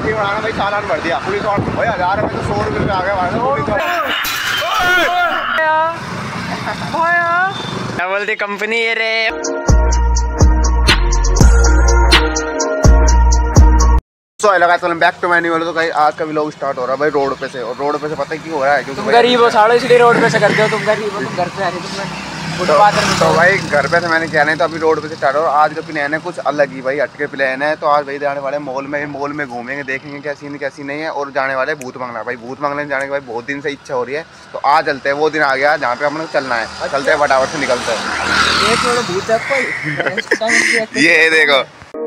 ठीक बनाना भाई, चालान भर दिया पुलिस वाले भाई, 1000 रुपये तो 100 रुपये पे आ गया भाई। क्या बोलती कंपनी ये रे। सो लगा तो बैक टू मेन्यू वाले। तो कहीं आज का व्लॉग स्टार्ट हो रहा है भाई रोड पे से, और रोड पे से पता है क्यों हो रहा है, क्योंकि तुम गरीब हो साढ़े, इसलिए रोड पे से करते हो। तुम गरीब हो, तुम घर पे आ रहे तो भाई घर पे से मैंने क्या नहीं, तो अभी रोड पे से स्टार्ट हो रहा है। आज का प्लान है कुछ अलग ही भाई, हटके प्लान है। तो आज भाई जाने वाले मॉल में घूमेंगे, देखेंगे क्या सीन कैसी नहीं है, और जाने वाले भूत बंगला। भाई भूत बंगले जाने की भाई बहुत दिन से इच्छा हो रही है, तो आज चलते हैं। वो दिन आ गया जहाँ पे हम लोग चलना है। चलते हैं फटाफट से निकलते हैं। ये देखो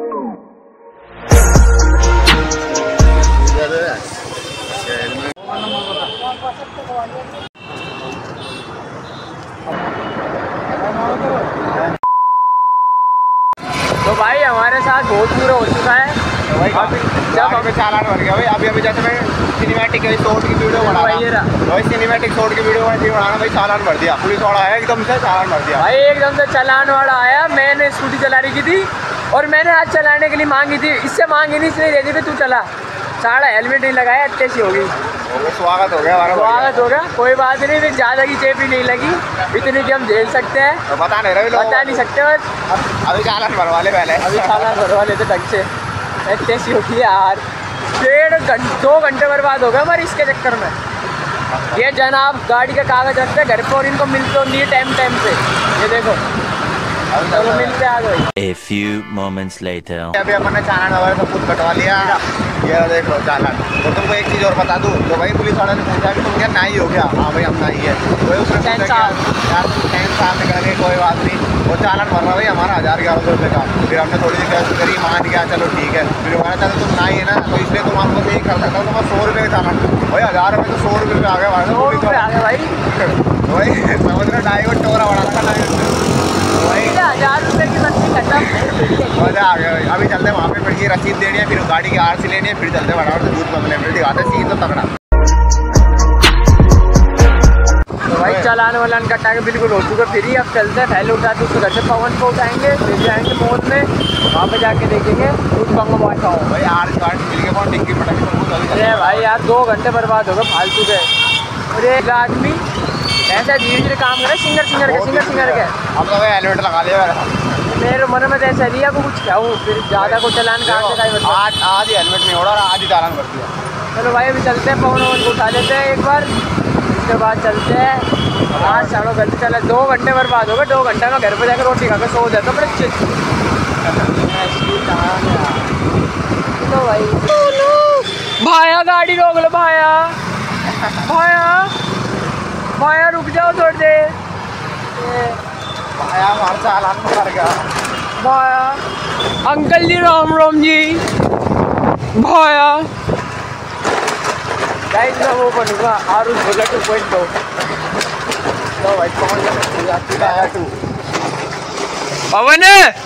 तो भाई हमारे साथ बहुत बुरा हो चुका है। तो भाई जब हमें चालान भर गया भाई। अभी जैसे मैं सिनेमैटिक शॉर्ट की वीडियो बना रहा भाई, सिनेमैटिक शॉर्ट की वीडियो बनाना भाई, चालान भर दिया पुलिस वाला आया, एकदम से चालान भर दिया भाई। एकदम से चालान वाला आया। मैंने स्कूटी चला रही थी और मैंने आज चलाने के लिए मांगी थी, इससे मांगी नहीं, इसलिए दे दी कि तू चला। सारा हेलमेट नहीं लगाया, अच्छे सी होगी। स्वागत हो गया हमारा, स्वागत हो गया। कोई बात नहीं, फिर ज़्यादा की चेप ही नहीं लगी, इतनी की हम झेल सकते हैं। तो बता नहीं रहे, बता नहीं सकते बस। अभी चालान भरवा ले पहले, अभी चालान भरवा लेते ढंग से। अच्छे सी होगी यार। 2 घंटे बर्बाद हो गए हमारे इसके चक्कर में। ये जनाब गाड़ी का कागज रखते हैं घर पे और इनको मिलते नहीं टाइम पे। ये देखो चलो मिलते आ गए। A few moments later. अभी अपन ने चालान वगैरह सब कुछ कटवा लिया। ये देखो चालान। तो तुमको एक चीज़ और बता दूँ, तो भाई पुलिस वाले ने पूछा कि तुम क्या नाई हो गया? हाँ भाई हम नाई है। तो उसने पूछा यार तुम 10 साल निकल गए, कोई बात नहीं। वो चालान भर रहा भाई हमारा 1000-1100 रुपये का। फिर हमने थोड़ी सी बहस करी, मान गया चलो ठीक है। फिर वो कहता तुम नाई है ना, तो इसलिए तुम हमको यही कर सकता हो। तुम्हारा 100 रुपये का चालान भाई, 1000 रुपये तो 100 रुपये पे आ गया भाई। 100 रुपये आ गया भाई। भाई समझ रहे, 2.5 टोरा बड़ा था। 1000 रुपये की मस्ती खत्म। मजा आ गया भाई। अभी चलते हैं वहाँ पे, फिर की रसीद देनी है, फिर गाड़ी की आरसी लेनी है, फिर चलते हैं फटाफट से भूत बंगले में, दिखाते सीन तो तगड़ा। तो भाई चालान वालान कटा के बिल्कुल हो चुका फ्री। अब चलते हैं, पहले उठाते उसको घर से पवन को उठाएंगे, फिर जाएंगे मॉल में, वहाँ पे जाके देखेंगे भूत बंगला पहुँचा हो भाई। आर कार्ड मिल गया, कौन डिक्की पटाखे तो अरे भाई यार 2 घंटे बर्बाद हो गए फालतू के। और एक आदमी ऐसा धीरे काम करे, सिंगर के। अब तो भाई हेलमेट लगा लिया मेरे मन में ऐसा लिया को कुछ क्या हूँ, फिर ज़्यादा को चलान कहाँ से आज ही हेलमेट नहीं उड़ा, आज ही चालान कर दिया। चलो भाई अभी चलते हैं, पवन को उठा लेते हैं एक बार, उसके बाद चलते हैं। आज साढ़े घर चला 2 घंटे बर्बाद हो गए। 2 घंटे में घर पर जाकर रोटी खा कर सो जाता बड़े अच्छे। तो भाई भाया गाड़ी रोक लो भाया रुक जाओ थोड़ी देर। भाया हमारा चालान कर गया भाया। अंकल जी राम जी। भाया गाइस मैं वो बनूंगा आरुष बोला 2.2। तो भाई कौन भाया 2 पवन।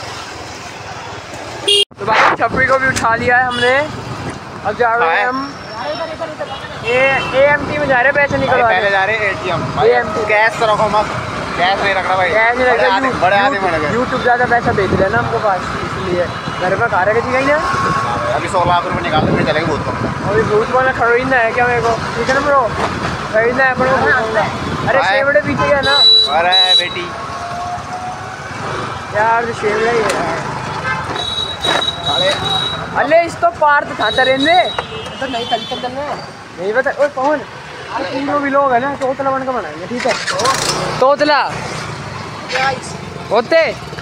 तो भाई छपरी को भी उठा लिया है हमने। अब जा रहे हैं हम AMT में जा रहे हैं, पैसे निकलवा पहले जा रहे हैं ATM। कैश तो रखो मत, कैश नहीं रखना भाई, कैश नहीं रखना। बड़े आदमी बन गए। यूट्यूब ज़्यादा पैसा भेज लेना हमको पास, इसलिए घर पर खा रहे थे ना। अभी 100 लाख रुपये निकाल के चलेंगे भूत को। अभी भूत वाला खरीदना है क्या मेरे को? ठीक है ना ब्रो, खरीदना है अपन को। अरे शेवड़े पीछे है ना। अरे बेटी यार शेवड़ा ही है। अरे इस तो पार्थ खाता रहने तो नहीं चलना नहीं बता। ओए पवन तीनों भी लोग है ना, तोतला बन का बनाएंगे ठीक है। तोतला होते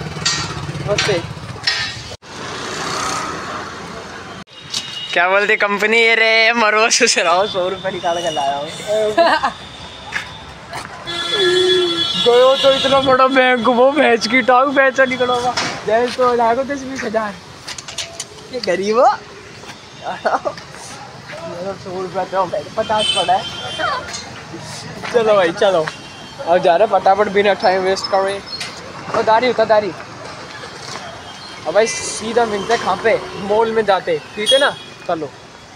क्या बोलती कंपनी ये रे मरो से रहो 100 रुपये निकाल कर लाया हूँ। गयो तो इतना बड़ा बैंक वो भैंस की टांग पैसा निकला हुआ भैंस तो लागो 10-20 ये गरीब हो। 100 रुपया तो 50 पड़ा है। चलो भाई चलो अब जा रहे फटाफट बिना टाइम वेस्ट करें। और दाढ़ी होता दाढ़ी। अब भाई सीधा मिलते कहाँ पे, मॉल में जाते ठीक है ना। चलो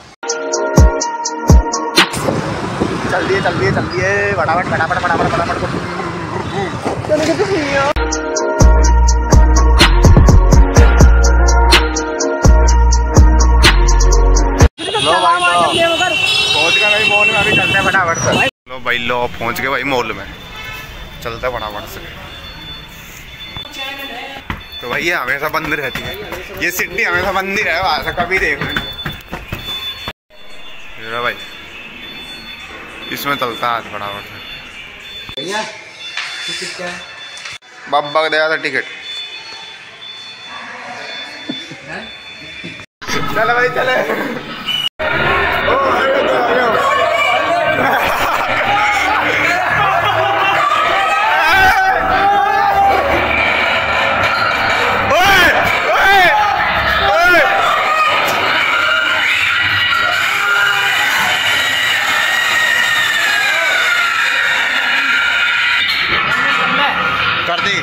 चल दिए फटाफट लो भाई लो पहुंच गए भाई मॉल में, चलता फटाफट से। तो भाई ये हमेशा बंद रहती है, ये सिटी हमेशा बंद ही रहे, वहाँ से कभी देख रहे भाई, इसमें चलता है फटाफट से। भैया टिकट क्या है? बाबा को दिया था टिकट। चले भाई चले। कर दी।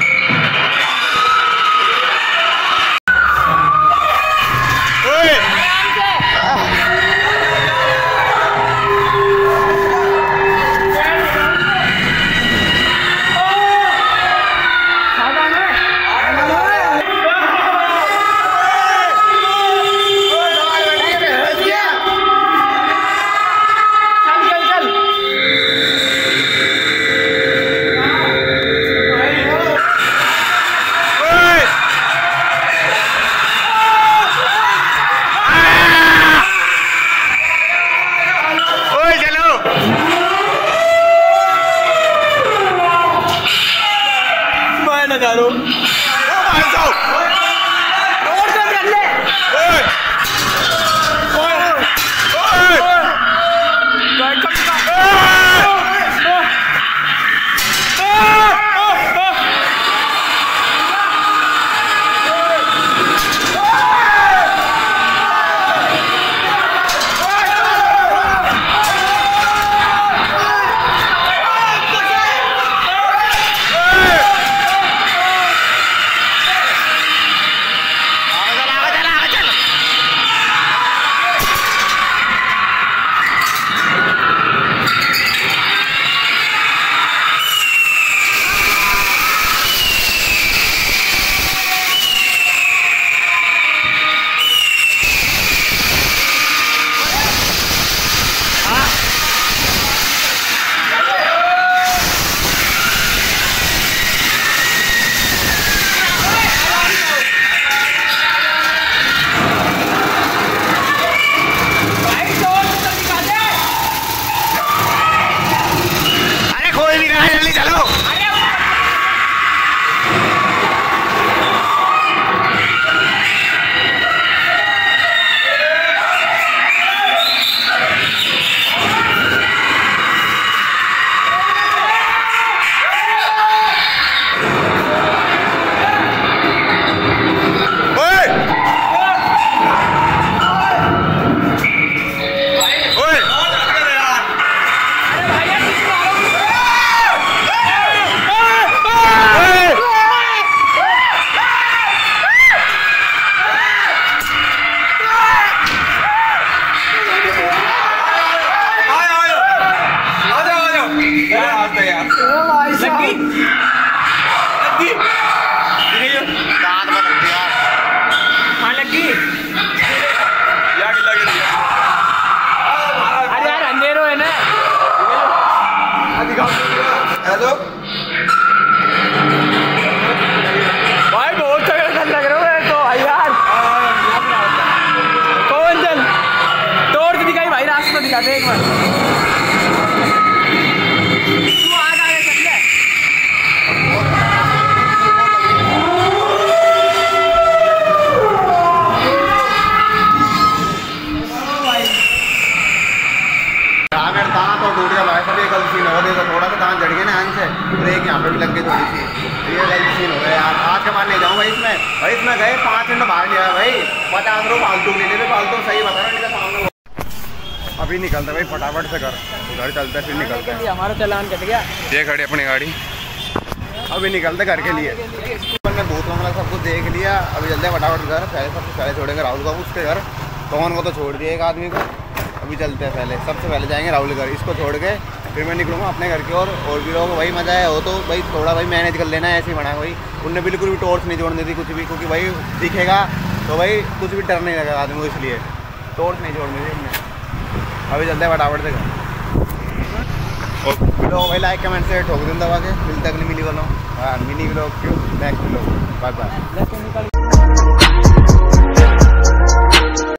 ब्रेक यहाँ पे भी लग गई थोड़ी सी, ये गलत सीन हो गया यार। आज के बाद नहीं जाऊँ भाई इसमें गए 5 मिनट बाहर नहीं आया भाई, 50 रुपये फालतू ले लेते, फालतू सही बता रहा हूँ सामने। अभी निकलते भाई फटाफट से घर चलते फिर निकलते हैं। हमारा चालान कट गया, ये खड़ी अपनी गाड़ी, अभी निकलते घर के लिए। मैंने भूत बंगला सब कुछ देख लिया, अभी चलते हैं फटाफट घर। पहले छोड़ेंगे राहुल बाबू उसके घर, पवन को तो छोड़ दिया एक आदमी को। अभी चलते हैं सबसे पहले जाएंगे राहुल घर, इसको छोड़ के फिर मैं निकलूँगा अपने घर की और भी लोगों को भाई मज़ा है हो तो भाई थोड़ा भाई मैनेज कर लेना, ऐसे ही बना भाई। उनने बिल्कुल भी टॉर्च नहीं जोड़नी थी कुछ भी, क्योंकि भाई दिखेगा तो भाई कुछ भी डर नहीं लगा आदमी को, इसलिए टॉर्च नहीं जोड़नी थी उनने। अभी चलते हैं फटाफट से घर। ब्लॉग भाई लाइक कमेंट से ठोक दिन दबा के मिलते अगली मिली वालों मिनी ब्लॉग क्यों नेक्स्ट ब्लॉग बाय बाय।